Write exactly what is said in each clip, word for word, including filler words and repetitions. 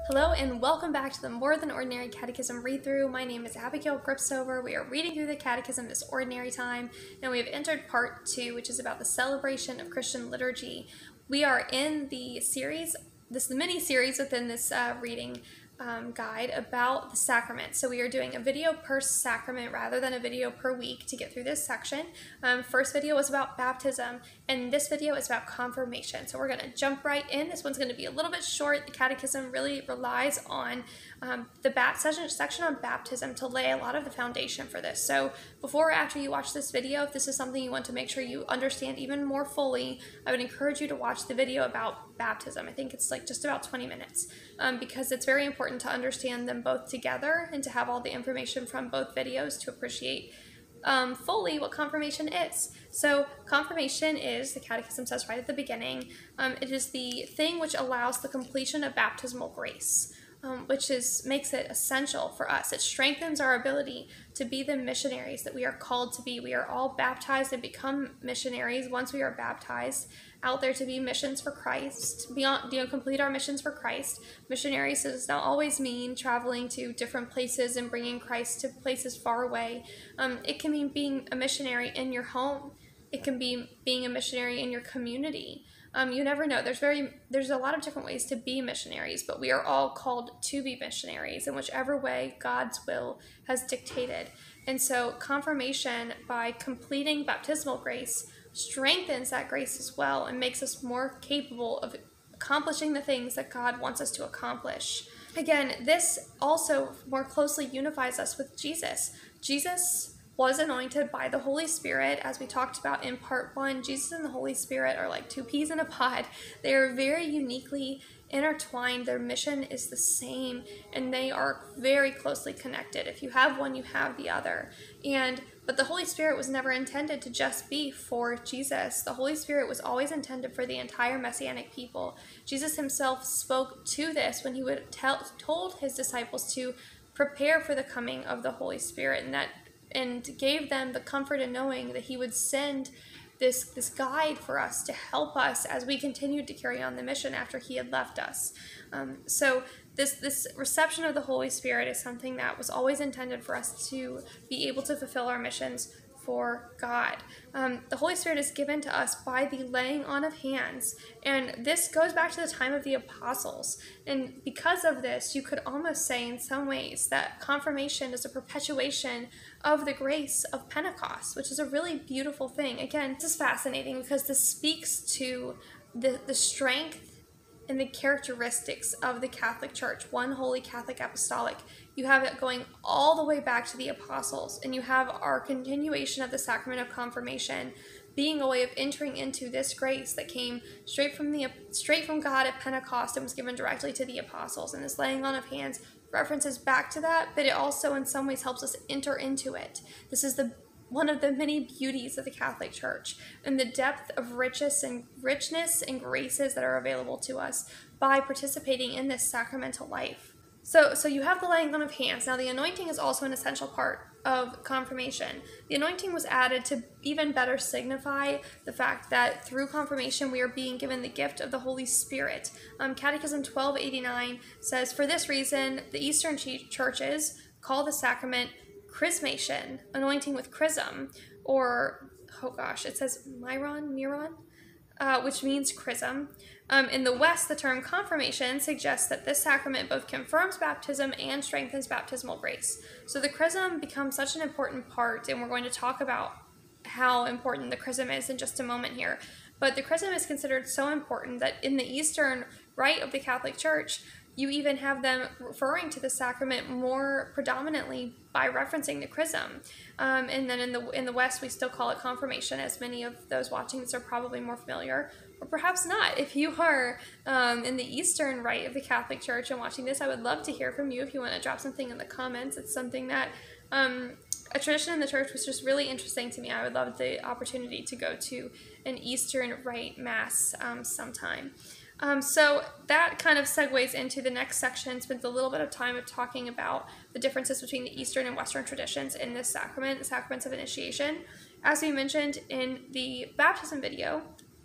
Hello and welcome back to the More Than Ordinary Catechism read-through. My name is Abigail Gripsover. We are reading through the Catechism this ordinary time, and we have entered part two, which is about the celebration of Christian liturgy. We are in the series, this is the mini-series within this uh, reading um, guide about the sacrament. So we are doing a video per sacrament rather than a video per week to get through this section. Um, first video was about baptism, and this video is about confirmation. So we're going to jump right in. This one's going to be a little bit short. The Catechism really relies on um, the bat section, section on baptism to lay a lot of the foundation for this. So before or after you watch this video, if this is something you want to make sure you understand even more fully, I would encourage you to watch the video about baptism. I think it's like just about twenty minutes um, because it's very important to understand them both together and to have all the information from both videos to appreciate um, fully what confirmation is. So confirmation is, the Catechism says right at the beginning, um, it is the thing which allows the completion of baptismal grace. Um, which is makes it essential for us. It strengthens our ability to be the missionaries that we are called to be. We are all baptized and become missionaries once we are baptized, out there to be missions for Christ, beyond, you know, complete our missions for Christ. Missionaries does not always mean traveling to different places and bringing Christ to places far away. Um, it can mean being a missionary in your home. It can be being a missionary in your community. Um, you never know. There's very there's a lot of different ways to be missionaries, but we are all called to be missionaries in whichever way God's will has dictated. And so confirmation, by completing baptismal grace, strengthens that grace as well and makes us more capable of accomplishing the things that God wants us to accomplish. Again, this also more closely unifies us with Jesus. Jesus was anointed by the Holy Spirit, as we talked about in part one. Jesus and the Holy Spirit are like two peas in a pod. They are very uniquely intertwined. Their mission is the same, and they are very closely connected. If you have one, you have the other. And but the Holy Spirit was never intended to just be for Jesus. The Holy Spirit was always intended for the entire Messianic people. Jesus himself spoke to this when he would tell told his disciples to prepare for the coming of the Holy Spirit, and that and gave them the comfort in knowing that he would send this this guide for us to help us as we continued to carry on the mission after he had left us. Um, so this this reception of the Holy Spirit is something that was always intended for us to be able to fulfill our missions for God. Um, the Holy Spirit is given to us by the laying on of hands, and this goes back to the time of the apostles. And because of this, you could almost say in some ways that confirmation is a perpetuation of the grace of Pentecost, which is a really beautiful thing. Again, this is fascinating because this speaks to the, the strength and the characteristics of the Catholic Church, one holy Catholic apostolic. You have it going all the way back to the apostles, and you have our continuation of the sacrament of confirmation being a way of entering into this grace that came straight from the straight from God at Pentecost and was given directly to the apostles. And this laying on of hands references back to that, but it also in some ways helps us enter into it. This is the one of the many beauties of the Catholic Church, and the depth of riches and richness and graces that are available to us by participating in this sacramental life. So, so you have the laying on of hands. Now, the anointing is also an essential part of confirmation. The anointing was added to even better signify the fact that through confirmation we are being given the gift of the Holy Spirit. Um, Catechism twelve eighty-nine says, for this reason, the Eastern churches call the sacrament chrismation, anointing with chrism, or, oh gosh, it says myron, miron, uh, which means chrism. Um, in the West, the term confirmation suggests that this sacrament both confirms baptism and strengthens baptismal grace. So the chrism becomes such an important part, and we're going to talk about how important the chrism is in just a moment here. But the chrism is considered so important that in the Eastern rite of the Catholic Church, you even have them referring to the sacrament more predominantly by referencing the chrism. Um, and then in the in the West, we still call it confirmation, as many of those watching this are probably more familiar, or perhaps not. If you are um, in the Eastern rite of the Catholic Church and watching this, I would love to hear from you if you want to drop something in the comments. It's something that, um, a tradition in the church was just really interesting to me. I would love the opportunity to go to an Eastern rite mass um, sometime. Um, so that kind of segues into the next section. Spends a little bit of time of talking about the differences between the Eastern and Western traditions in this sacrament, the sacraments of initiation. As we mentioned in the baptism video,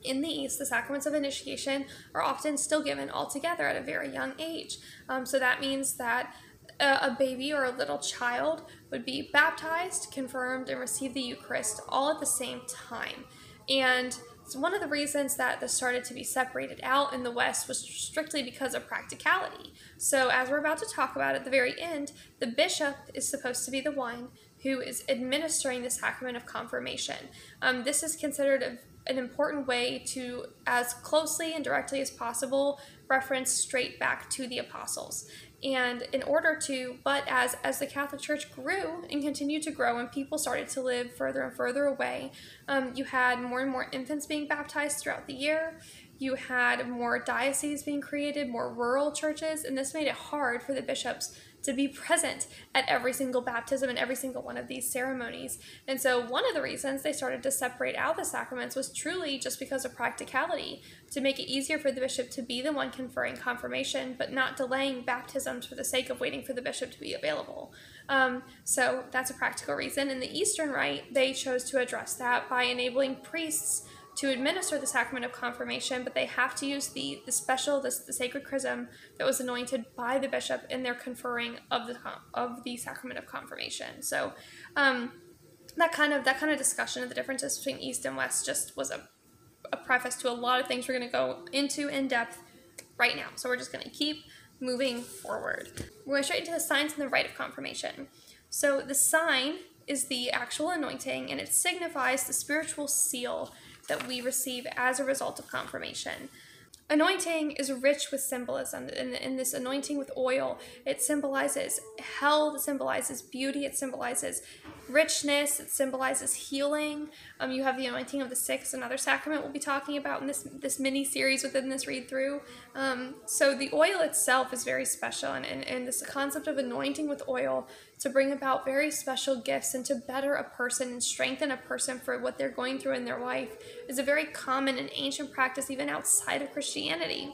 In the East, the sacraments of initiation are often still given altogether at a very young age. Um, so that means that a, a baby or a little child would be baptized, confirmed, and receive the Eucharist all at the same time. And so one of the reasons that this started to be separated out in the West was strictly because of practicality. So as we're about to talk about at the very end, the bishop is supposed to be the one who is administering the sacrament of confirmation. Um, this is considered a an important way to, as closely and directly as possible, reference straight back to the apostles. And in order to, but as, as the Catholic Church grew and continued to grow and people started to live further and further away, um, you had more and more infants being baptized throughout the year. You had more dioceses being created, more rural churches, and this made it hard for the bishops to be present at every single baptism and every single one of these ceremonies. And so one of the reasons they started to separate out the sacraments was truly just because of practicality, to make it easier for the bishop to be the one conferring confirmation, but not delaying baptisms for the sake of waiting for the bishop to be available. Um, so that's a practical reason. In the Eastern Rite, they chose to address that by enabling priests to administer the sacrament of confirmation, but they have to use the, the special, the, the sacred chrism that was anointed by the bishop in their conferring of the of the sacrament of confirmation. So um, that kind of that kind of discussion of the differences between East and West just was a, a preface to a lot of things we're going to go into in depth right now. So we're just going to keep moving forward. We're going straight into the signs and the rite of confirmation. So the sign is the actual anointing, and it signifies the spiritual seal that we receive as a result of confirmation. Anointing is rich with symbolism. In, in this anointing with oil, it symbolizes health, it symbolizes beauty, it symbolizes richness, it symbolizes healing. Um, you have the anointing of the sick, another sacrament we'll be talking about in this, this mini-series within this read-through. Um, so the oil itself is very special, and, and, and this concept of anointing with oil to bring about very special gifts and to better a person and strengthen a person for what they're going through in their life is a very common and ancient practice even outside of Christianity.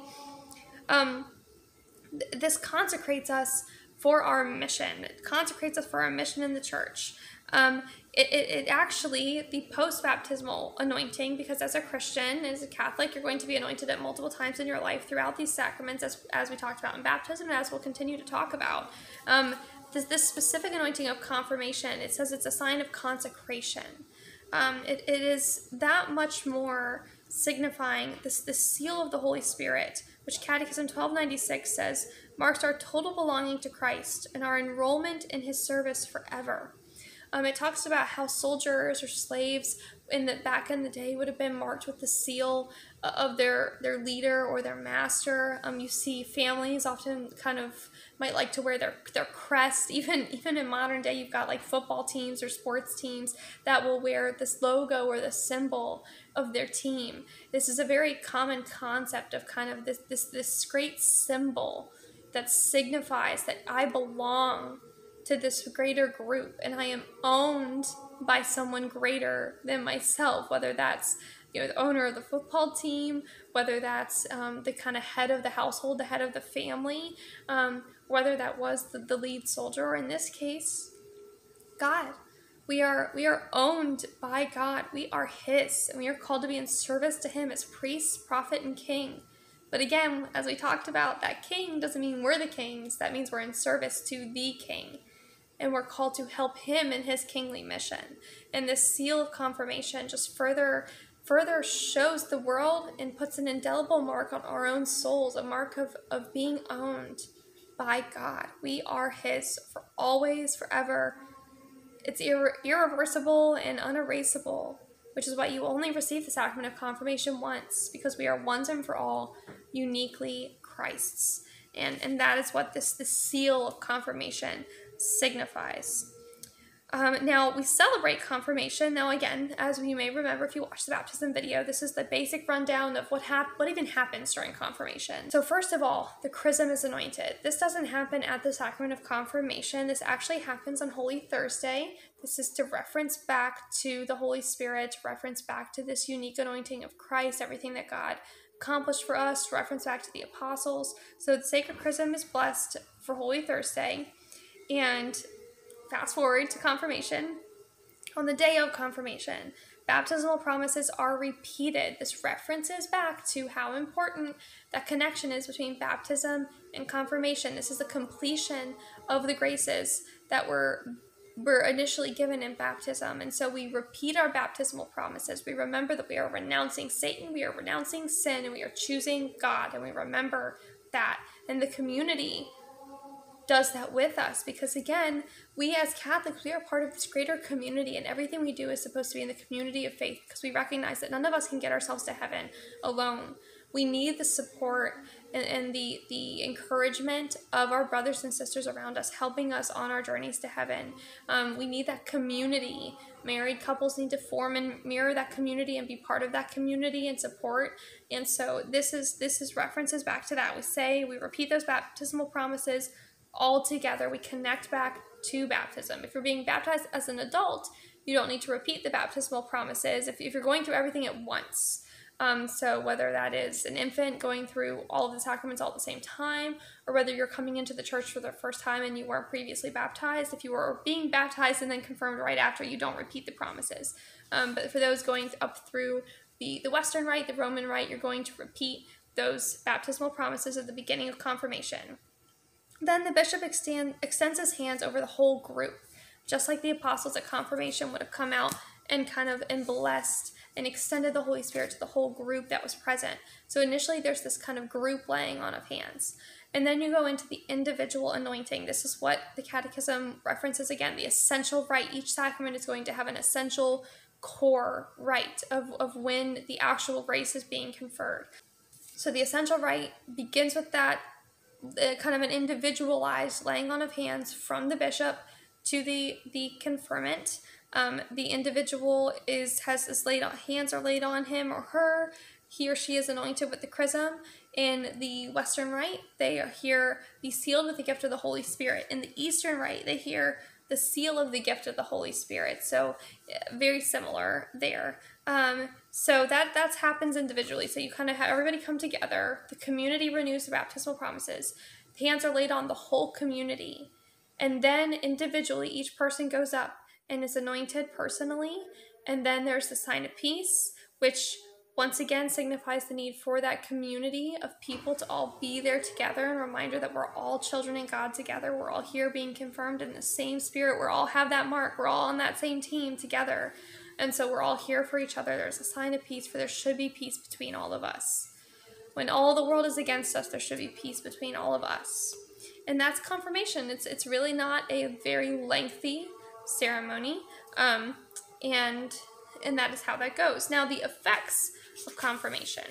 Um, th- this consecrates us for our mission. It consecrates us for our mission in the church. Um, it, it, it actually, the post-baptismal anointing, because as a Christian, as a Catholic, you're going to be anointed at multiple times in your life throughout these sacraments, as, as we talked about in baptism, and as we'll continue to talk about. Um, this, this specific anointing of confirmation, it says it's a sign of consecration. Um, it, it is that much more signifying this, this seal of the Holy Spirit, which Catechism twelve ninety-six says marks our total belonging to Christ and our enrollment in his service forever. Um, it talks about how soldiers or slaves in the back in the day would have been marked with the seal of their, their leader or their master. Um, you see families often kind of might like to wear their, their crest. Even, even in modern day, you've got like football teams or sports teams that will wear this logo or the symbol of their team. This is a very common concept of kind of this, this, this great symbol that signifies that I belong to this greater group and I am owned by someone greater than myself, whether that's, you know, the owner of the football team, whether that's um, the kind of head of the household, the head of the family, um, whether that was the, the lead soldier, or in this case, God. We are, we are owned by God. We are his, and we are called to be in service to him as priest, prophet, and king. But again, as we talked about, that king doesn't mean we're the kings. That means we're in service to the king. And we're called to help him in his kingly mission. And this seal of confirmation just further, further shows the world and puts an indelible mark on our own souls, a mark of, of being owned by God. We are his for always, forever. It's irre- irreversible and unerasable, which is why you only receive the sacrament of confirmation once, because we are once and for all uniquely Christ's. And, and that is what this, this seal of confirmation signifies. Um, now, we celebrate confirmation. Now, again, as you may remember if you watched the baptism video, this is the basic rundown of what hap- what even happens during confirmation. So first of all, the chrism is anointed. This doesn't happen at the sacrament of confirmation. This actually happens on Holy Thursday. This is to reference back to the Holy Spirit, to reference back to this unique anointing of Christ, everything that God accomplished for us, to reference back to the apostles. So the sacred chrism is blessed for Holy Thursday. And fast forward to confirmation. On the day of confirmation, Baptismal promises are repeated. This references back to how important that connection is between baptism and confirmation. This is the completion of the graces that were were initially given in baptism. And so we repeat our baptismal promises. We remember that we are renouncing Satan, we are renouncing sin, and we are choosing God. And we remember that. And the community does that with us, because again, we as Catholics, we are part of this greater community, and everything we do is supposed to be in the community of faith, because we recognize that none of us can get ourselves to heaven alone. We need the support and, and the, the encouragement of our brothers and sisters around us, helping us on our journeys to heaven. Um, we need that community. Married couples need to form and mirror that community and be part of that community and support. And so this is this is references back to that. We say, we repeat those baptismal promises all together. We connect back to baptism. If you're being baptized as an adult, you don't need to repeat the baptismal promises if, if you're going through everything at once. Um, so whether that is an infant going through all of the sacraments all at the same time, or whether you're coming into the church for the first time and you weren't previously baptized, if you were being baptized and then confirmed right after, you don't repeat the promises. Um, but for those going up through the, the Western Rite, the Roman Rite, you're going to repeat those baptismal promises at the beginning of confirmation. Then the bishop extend, extends his hands over the whole group, just like the apostles at confirmation would have come out and kind of and blessed and extended the Holy Spirit to the whole group that was present. So initially there's this kind of group laying on of hands. And then you go into the individual anointing. This is what the Catechism references again, the essential rite. Each sacrament is going to have an essential core rite of, of when the actual grace is being conferred. So the essential rite begins with that uh, kind of an individualized laying on of hands from the bishop to the, the confirmant. Um, the individual is has his laid on, hands are laid on him or her. He or she is anointed with the chrism. In the Western Rite, they are here be sealed with the gift of the Holy Spirit. In the Eastern Rite, they hear the seal of the gift of the Holy Spirit. So very similar there. Um, so that that's happens individually. So you kind of have everybody come together. The community renews the baptismal promises. The hands are laid on the whole community. And then individually, each person goes up and is anointed personally. And then there's the sign of peace, which once again signifies the need for that community of people to all be there together, and a reminder that we're all children in God together. We're all here being confirmed in the same spirit. We all have that mark. We're all on that same team together. And so we're all here for each other. There's a sign of peace, for there should be peace between all of us. When all the world is against us, there should be peace between all of us. And that's confirmation. It's, it's really not a very lengthy ceremony, um, and and that is how that goes. Now, the effects of confirmation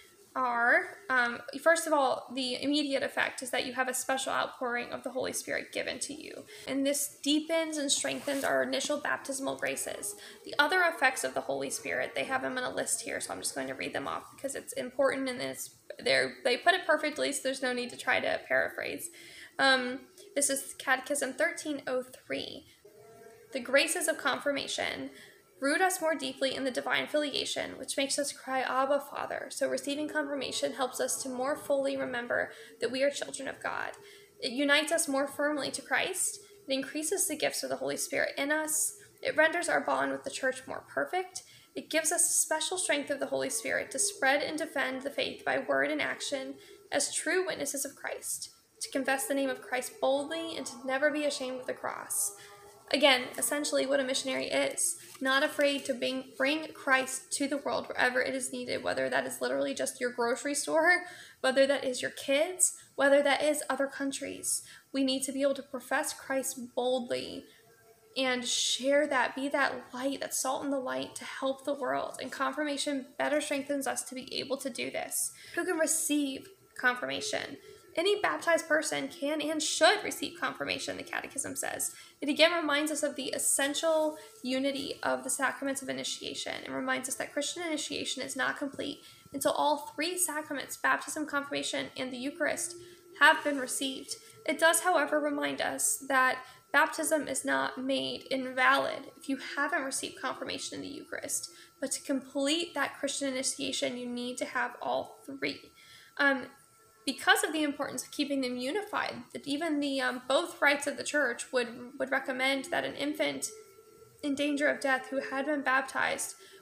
are, um, first of all, the immediate effect is that you have a special outpouring of the Holy Spirit given to you, and this deepens and strengthens our initial baptismal graces. The other effects of the Holy Spirit, they have them in a list here, so I'm just going to read them off because it's important, and it's they're, they put it perfectly, so there's no need to try to paraphrase. Um, this is Catechism thirteen oh three. The graces of confirmation root us more deeply in the divine filiation, which makes us cry, Abba, Father. So receiving confirmation helps us to more fully remember that we are children of God. It unites us more firmly to Christ. It increases the gifts of the Holy Spirit in us. It renders our bond with the Church more perfect. It gives us a special strength of the Holy Spirit to spread and defend the faith by word and action as true witnesses of Christ, to confess the name of Christ boldly, and to never be ashamed of the cross. Again, essentially what a missionary is, not afraid to bring, bring Christ to the world wherever it is needed, whether that is literally just your grocery store, whether that is your kids, whether that is other countries. We need to be able to profess Christ boldly and share that, be that light, that salt in the light to help the world. And confirmation better strengthens us to be able to do this. Who can receive confirmation? Any baptized person can and should receive confirmation, the Catechism says. It again reminds us of the essential unity of the sacraments of initiation, and reminds us that Christian initiation is not complete until all three sacraments, baptism, confirmation, and the Eucharist, have been received. It does, however, remind us that baptism is not made invalid if you haven't received confirmation in the Eucharist, but to complete that Christian initiation, you need to have all three. Um, Because of the importance of keeping them unified, that even the um, both rites of the Church would would recommend that an infant in danger of death who had been baptized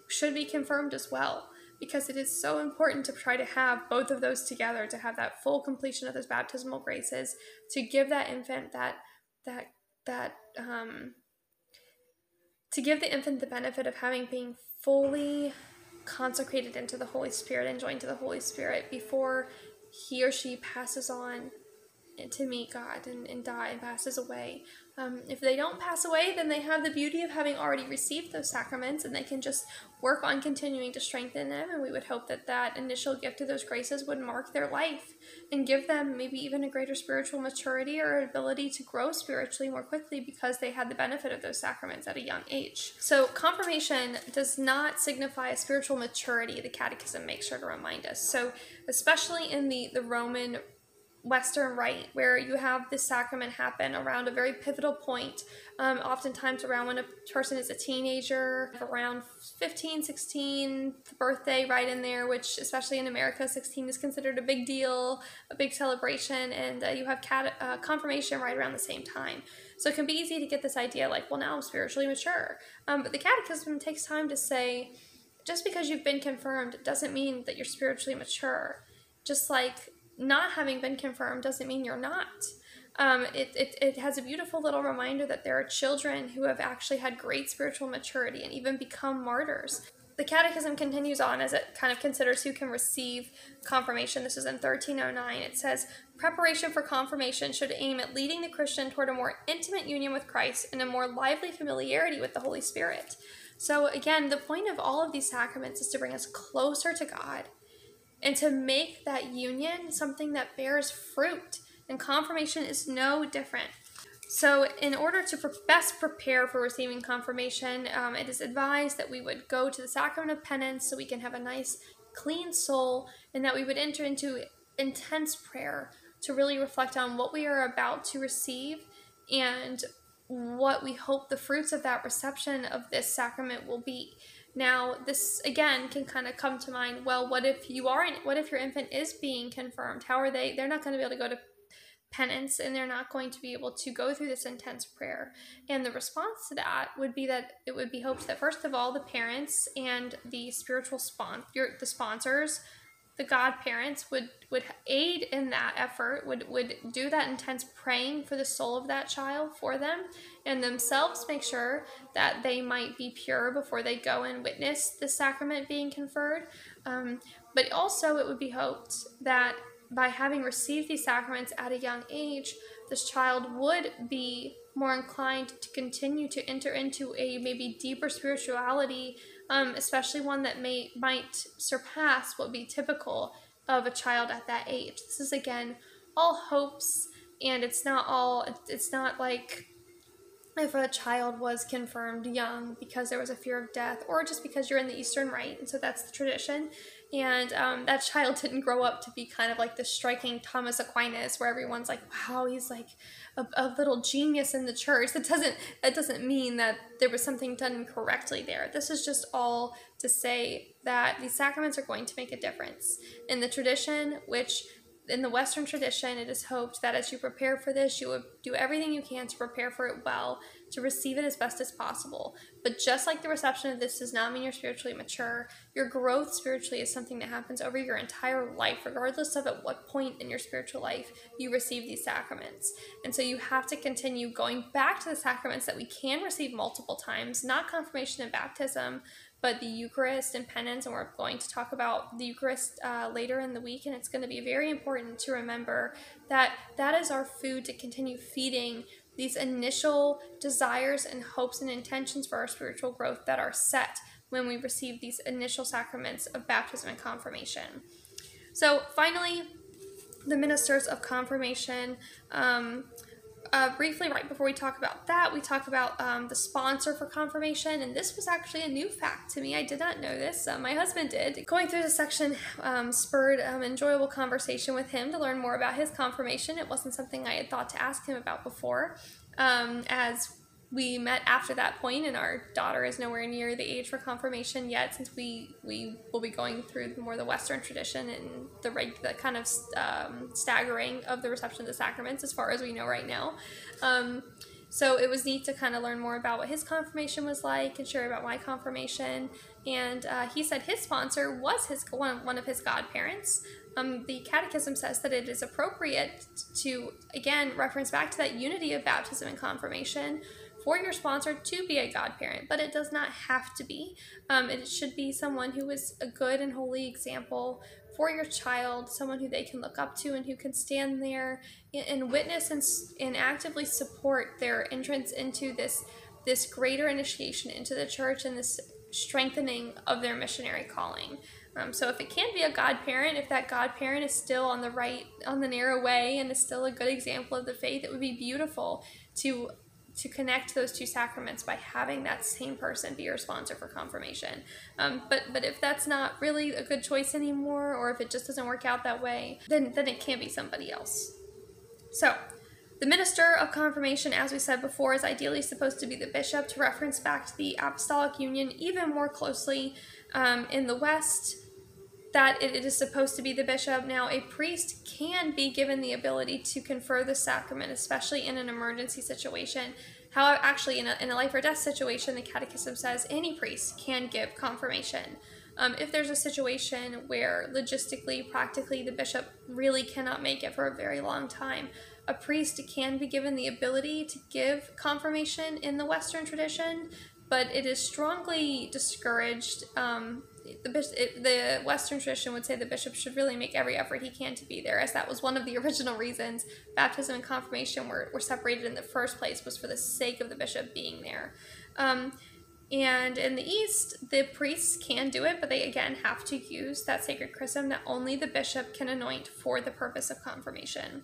should be confirmed as well, because it is so important to try to have both of those together, to have that full completion of those baptismal graces, to give that infant that, that, that, um, to give the infant the benefit of having been fully consecrated into the Holy Spirit and joined to the Holy Spirit before he or she passes on to meet God and, and die and passes away. Um, if they don't pass away, then they have the beauty of having already received those sacraments, and they can just work on continuing to strengthen them, and we would hope that that initial gift of those graces would mark their life and give them maybe even a greater spiritual maturity or ability to grow spiritually more quickly because they had the benefit of those sacraments at a young age. So confirmation does not signify a spiritual maturity, the Catechism makes sure to remind us. So especially in the, the Roman Western Rite, where you have this sacrament happen around a very pivotal point, um, oftentimes around when a person is a teenager, around fifteen, sixteen, the birthday right in there, which especially in America, sixteen is considered a big deal, a big celebration, and uh, you have cat uh, confirmation right around the same time. So it can be easy to get this idea like, well, now I'm spiritually mature. Um, but the Catechism takes time to say, just because you've been confirmed doesn't mean that you're spiritually mature. Just like not having been confirmed doesn't mean you're not. Um, it, it, it has a beautiful little reminder that there are children who have actually had great spiritual maturity and even become martyrs. The Catechism continues on as it kind of considers who can receive confirmation. This is in thirteen oh nine. It says, preparation for confirmation should aim at leading the Christian toward a more intimate union with Christ and a more lively familiarity with the Holy Spirit. So again, the point of all of these sacraments is to bring us closer to God and to make that union something that bears fruit. And confirmation is no different. So in order to pre- best prepare for receiving confirmation, um, it is advised that we would go to the sacrament of penance so we can have a nice, clean soul, and that we would enter into intense prayer to really reflect on what we are about to receive and what we hope the fruits of that reception of this sacrament will be. Now, this, again, can kind of come to mind, well, what if you are, what if your infant is being confirmed? How are they, they're not going to be able to go to penance, and they're not going to be able to go through this intense prayer. And the response to that would be that it would be hoped that, first of all, the parents and the spiritual spon- the sponsors, the godparents, would, would aid in that effort, would, would do that intense praying for the soul of that child for them, and themselves make sure that they might be pure before they go and witness the sacrament being conferred. Um, but also it would be hoped that by having received these sacraments at a young age, this child would be more inclined to continue to enter into a maybe deeper spirituality, um, especially one that may might surpass what would be typical of a child at that age. This is, again, all hopes, and it's not all, it's not like if a child was confirmed young because there was a fear of death, or just because you're in the Eastern Rite, and so that's the tradition, and um, that child didn't grow up to be kind of like this striking Thomas Aquinas, where everyone's like, wow, he's like a, a little genius in the church. That doesn't, that doesn't mean that there was something done incorrectly there. This is just all to say that these sacraments are going to make a difference. In the tradition, which in the Western tradition, it is hoped that as you prepare for this, you would do everything you can to prepare for it well, to receive it as best as possible. But just like the reception of this does not mean you're spiritually mature, your growth spiritually is something that happens over your entire life, regardless of at what point in your spiritual life you receive these sacraments. And so you have to continue going back to the sacraments that we can receive multiple times, not confirmation and baptism, but the Eucharist and penance, and we're going to talk about the Eucharist uh, later in the week, and it's going to be very important to remember that that is our food to continue feeding these initial desires and hopes and intentions for our spiritual growth that are set when we receive these initial sacraments of baptism and confirmation. So finally, the ministers of confirmation. Um, Uh, briefly, right before we talk about that, we talk about um, the sponsor for confirmation, and this was actually a new fact to me. I did not know this. Uh, my husband did. Going through the section um, spurred um, enjoyable conversation with him to learn more about his confirmation. It wasn't something I had thought to ask him about before, um, as we met after that point, and our daughter is nowhere near the age for confirmation yet, since we, we will be going through more the Western tradition and the, reg- the kind of um, staggering of the reception of the sacraments as far as we know right now. Um, So it was neat to kind of learn more about what his confirmation was like and share about my confirmation. And uh, he said his sponsor was his one, one of his godparents. Um, the Catechism says that it is appropriate to, again, reference back to that unity of baptism and confirmation for your sponsor to be a godparent, but it does not have to be. Um, it should be someone who is a good and holy example for your child, someone who they can look up to and who can stand there and, and witness and, and actively support their entrance into this, this greater initiation into the church and this strengthening of their missionary calling. Um, so if it can't be a godparent, if that godparent is still on the right, on the narrow way and is still a good example of the faith, it would be beautiful to to connect those two sacraments by having that same person be your sponsor for confirmation. Um, but but if that's not really a good choice anymore, or if it just doesn't work out that way, then, then it can be somebody else. So the minister of confirmation, as we said before, is ideally supposed to be the bishop, to reference back to the apostolic union even more closely. Um, in the West, that it is supposed to be the bishop. Now, a priest can be given the ability to confer the sacrament, especially in an emergency situation. However, actually, in a, in a life or death situation, the Catechism says any priest can give confirmation. Um, if there's a situation where logistically, practically, the bishop really cannot make it for a very long time, a priest can be given the ability to give confirmation in the Western tradition, but it is strongly discouraged. Um, the, it, the Western tradition would say the bishop should really make every effort he can to be there, as that was one of the original reasons baptism and confirmation were, were separated in the first place, was for the sake of the bishop being there. Um, and in the East, the priests can do it, but they again have to use that sacred chrism that only the bishop can anoint for the purpose of confirmation.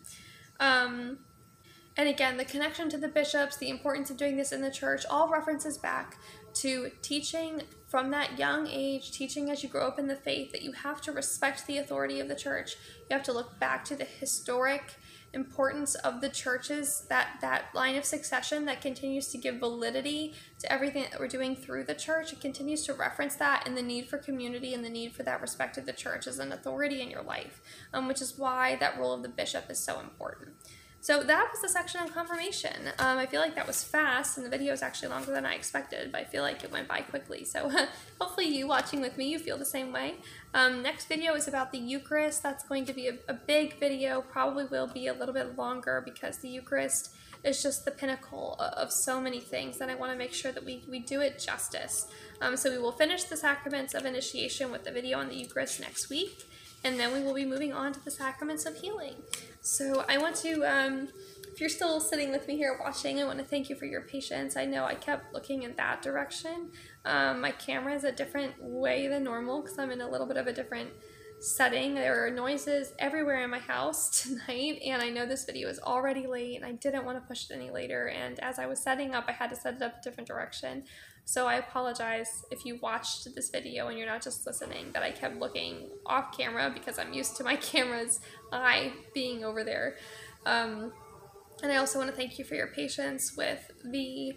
Um, And again, the connection to the bishops, the importance of doing this in the church, all references back to teaching from that young age, teaching as you grow up in the faith, that you have to respect the authority of the church. You have to look back to the historic importance of the churches, that, that line of succession that continues to give validity to everything that we're doing through the church. It continues to reference that and the need for community and the need for that respect of the church as an authority in your life, um, which is why that role of the bishop is so important. So that was the section on confirmation. Um, I feel like that was fast, and the video is actually longer than I expected, but I feel like it went by quickly. So hopefully you watching with me, you feel the same way. Um, next video is about the Eucharist. That's going to be a, a big video, probably will be a little bit longer, because the Eucharist is just the pinnacle of so many things, and I want to make sure that we, we do it justice. Um, so we will finish the sacraments of initiation with the video on the Eucharist next week, and then we will be moving on to the sacraments of healing. So I want to, um, if you're still sitting with me here watching, I want to thank you for your patience. I know I kept looking in that direction. Um, my camera is a different way than normal because I'm in a little bit of a different setting. There are noises everywhere in my house tonight, and I know this video is already late, and I didn't want to push it any later, and as I was setting up, I had to set it up a different direction. So I apologize if you watched this video and you're not just listening, that I kept looking off camera because I'm used to my camera's eye being over there. Um, and I also want to thank you for your patience with the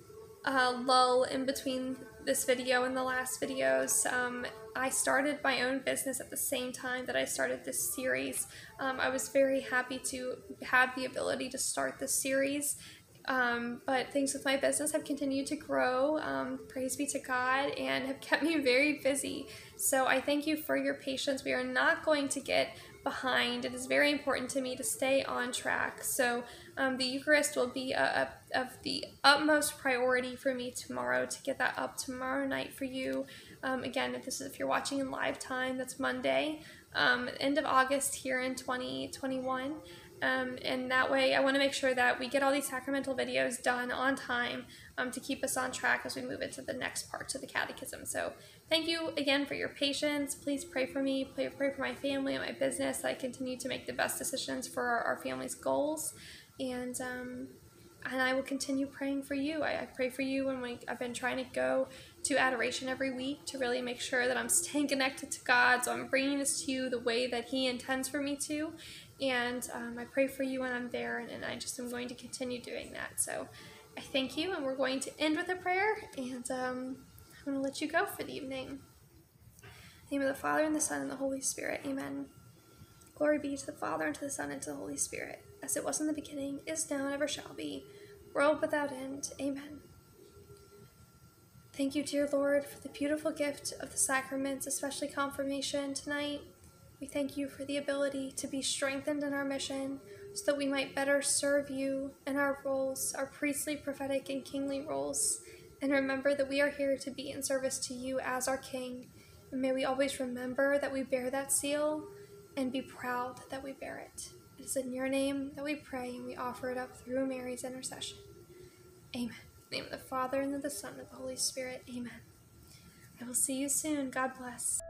uh, lull in between this video and the last videos. Um, I started my own business at the same time that I started this series. Um, I was very happy to have the ability to start this series. Um, but things with my business have continued to grow, um, praise be to God, and have kept me very busy. So I thank you for your patience. We are not going to get behind. It is very important to me to stay on track. So um, the Eucharist will be a, a, of the utmost priority for me tomorrow, to get that up tomorrow night for you. Um, again, if this is if you're watching in live time, that's Monday, um, end of August here in twenty twenty-one. Um, and that way I want to make sure that we get all these sacramental videos done on time, um, to keep us on track as we move into the next parts of the Catechism. So thank you again for your patience. Please pray for me, pray, pray for my family and my business, that I continue to make the best decisions for our, our family's goals. And, um, and I will continue praying for you. I, I pray for you when we, I've been trying to go to adoration every week to really make sure that I'm staying connected to God. So I'm bringing this to you the way that He intends for me to. And um, I pray for you when I'm there, and, and I just am going to continue doing that. So I thank you, and we're going to end with a prayer, and um, I'm going to let you go for the evening. In the name of the Father, and the Son, and the Holy Spirit. Amen. Glory be to the Father, and to the Son, and to the Holy Spirit, as it was in the beginning, is now, and ever shall be, world without end. Amen. Thank you, dear Lord, for the beautiful gift of the sacraments, especially confirmation tonight. We thank you for the ability to be strengthened in our mission so that we might better serve you in our roles, our priestly, prophetic, and kingly roles. And remember that we are here to be in service to you as our King. And may we always remember that we bear that seal and be proud that we bear it. It is in your name that we pray and we offer it up through Mary's intercession. Amen. In the name of the Father, and of the Son, and of the Holy Spirit. Amen. I will see you soon. God bless.